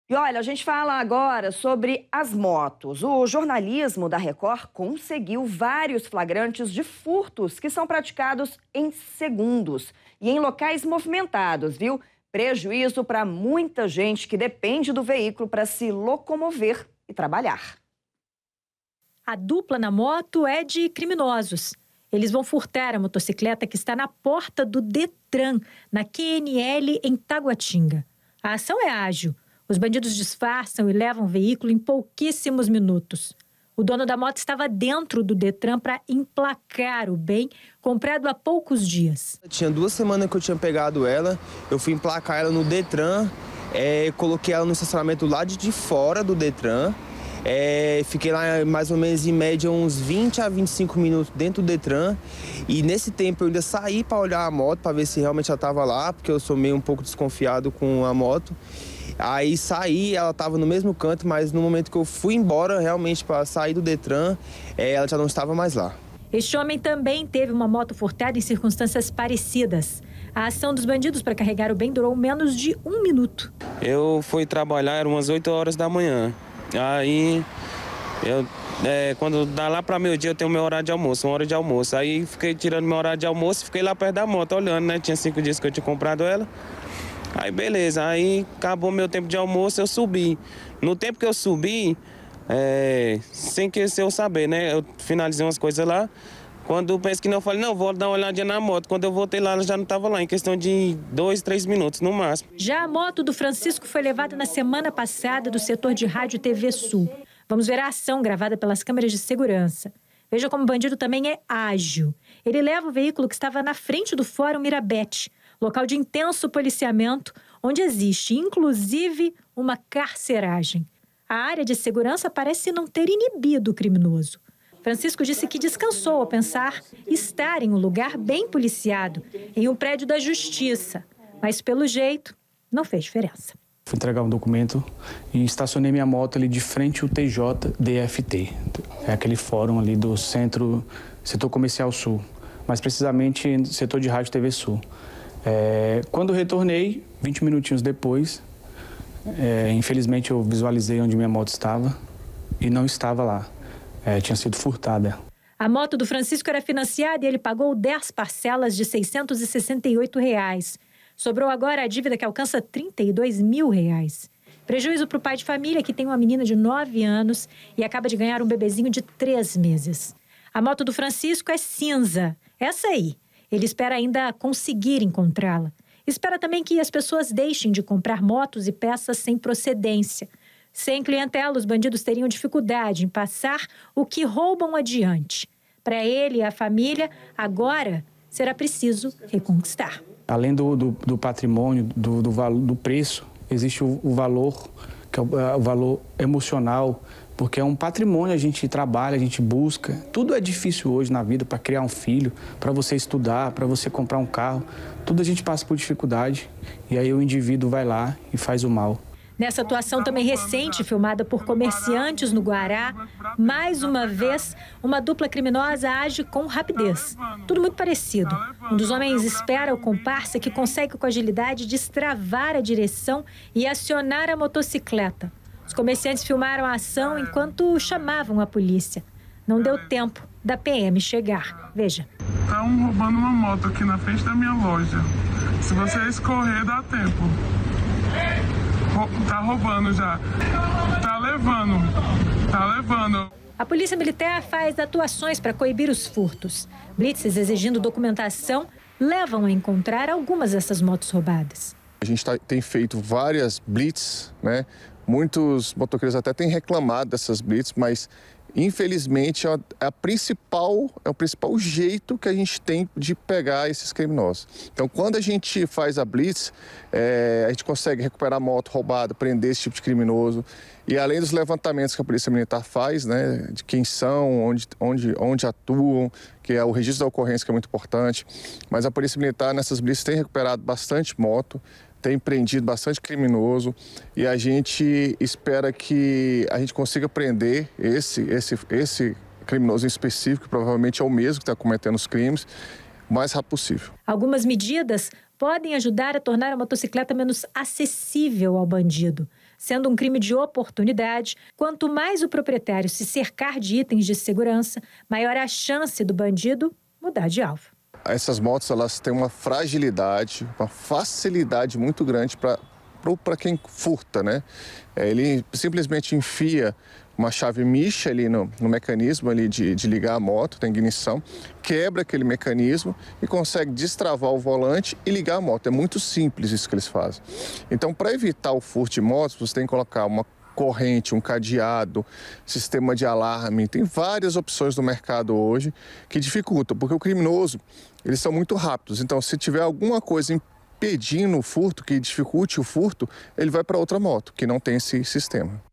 E olha, a gente fala agora sobre as motos. O jornalismo da Record conseguiu vários flagrantes de furtos que são praticados em segundos e em locais movimentados, viu? Prejuízo para muita gente que depende do veículo para se locomover e trabalhar. A dupla na moto é de criminosos. Eles vão furtar a motocicleta que está na porta do Detran, na QNL, em Taguatinga. A ação é ágil. Os bandidos disfarçam e levam o veículo em pouquíssimos minutos. O dono da moto estava dentro do Detran para emplacar o bem comprado há poucos dias. Tinha 2 semanas que eu tinha pegado ela, eu fui emplacar ela no Detran, coloquei ela no estacionamento lá de fora do Detran. Fiquei lá mais ou menos em média uns 20 a 25 minutos dentro do Detran. E nesse tempo eu ainda saí para olhar a moto, para ver se realmente ela estava lá, porque eu sou meio um pouco desconfiado com a moto. Aí saí, ela estava no mesmo canto, mas no momento que eu fui embora realmente para sair do Detran, ela já não estava mais lá. Este homem também teve uma moto furtada em circunstâncias parecidas. A ação dos bandidos para carregar o bem durou menos de 1 minuto. Eu fui trabalhar, eram umas 8 horas da manhã. Aí, quando dá lá para meio-dia, eu tenho meu horário de almoço, 1 hora de almoço. Aí fiquei tirando meu horário de almoço e fiquei lá perto da moto, olhando, né? Tinha 5 dias que eu tinha comprado ela. Aí, beleza. Aí, acabou meu tempo de almoço, eu subi. No tempo que eu subi, sem que eu saber, né? Eu finalizei umas coisas lá. Quando eu penso que não, eu falei, não, vou dar uma olhadinha na moto. Quando eu voltei lá, ela já não estava lá, em questão de 2, 3 minutos, no máximo. Já a moto do Francisco foi levada na semana passada do setor de rádio e TV Sul. Vamos ver a ação gravada pelas câmeras de segurança. Veja como o bandido também é ágil. Ele leva o veículo que estava na frente do Fórum Mirabete, local de intenso policiamento, onde existe, inclusive, uma carceragem. A área de segurança parece não ter inibido o criminoso. Francisco disse que descansou ao pensar estar em um lugar bem policiado, em um prédio da Justiça. Mas, pelo jeito, não fez diferença. Fui entregar um documento e estacionei minha moto ali de frente ao TJDFT. É aquele fórum ali do setor comercial sul, mais precisamente no setor de rádio e TV Sul. Quando retornei, 20 minutinhos depois, infelizmente eu visualizei onde minha moto estava e não estava lá. Tinha sido furtada. A moto do Francisco era financiada e ele pagou 10 parcelas de R$ 668. Sobrou agora a dívida que alcança R$ 32 mil. Prejuízo para o pai de família que tem uma menina de 9 anos e acaba de ganhar um bebezinho de 3 meses. A moto do Francisco é cinza. Essa aí. Ele espera ainda conseguir encontrá-la. Espera também que as pessoas deixem de comprar motos e peças sem procedência. Sem clientela, os bandidos teriam dificuldade em passar o que roubam adiante. Para ele e a família, agora será preciso reconquistar. Além do patrimônio, do preço, existe o valor, que é o valor emocional, porque é um patrimônio, a gente trabalha, a gente busca. Tudo é difícil hoje na vida, para criar um filho, para você estudar, para você comprar um carro. Tudo a gente passa por dificuldade e aí o indivíduo vai lá e faz o mal. Nessa atuação também recente, filmada por comerciantes no Guará, mais uma vez, uma dupla criminosa age com rapidez. Tudo muito parecido. Um dos homens espera o comparsa que consegue com agilidade destravar a direção e acionar a motocicleta. Os comerciantes filmaram a ação enquanto chamavam a polícia. Não deu tempo da PM chegar. Veja. Estão roubando uma moto aqui na frente da minha loja. Se você escorrer, dá tempo. Tá roubando já. Tá levando. A Polícia Militar faz atuações para coibir os furtos. Blitzes exigindo documentação levam a encontrar algumas dessas motos roubadas. A gente tem feito várias blitz, né? Muitos motoqueiros até têm reclamado dessas blitz, mas infelizmente é o principal jeito que a gente tem de pegar esses criminosos. Então, quando a gente faz a blitz, a gente consegue recuperar a moto roubada, prender esse tipo de criminoso. E além dos levantamentos que a Polícia Militar faz, né, de quem são, onde atuam, que é o registro da ocorrência, que é muito importante. Mas a Polícia Militar, nessas blitz, tem recuperado bastante moto, tem prendido bastante criminoso e a gente espera que a gente consiga prender esse criminoso em específico, que provavelmente é o mesmo que está cometendo os crimes, o mais rápido possível. Algumas medidas podem ajudar a tornar a motocicleta menos acessível ao bandido. Sendo um crime de oportunidade, quanto mais o proprietário se cercar de itens de segurança, maior a chance do bandido mudar de alvo. Essas motos, elas têm uma fragilidade, uma facilidade muito grande para quem furta, né? Ele simplesmente enfia uma chave micha ali no mecanismo ali de ligar a moto, tem ignição, quebra aquele mecanismo e consegue destravar o volante e ligar a moto. É muito simples isso que eles fazem. Então, para evitar o furto de motos, você tem que colocar uma corrente, um cadeado, sistema de alarme. Tem várias opções no mercado hoje que dificultam, porque o criminoso, eles são muito rápidos. Então, se tiver alguma coisa impedindo o furto, que dificulte o furto, ele vai para outra moto, que não tem esse sistema.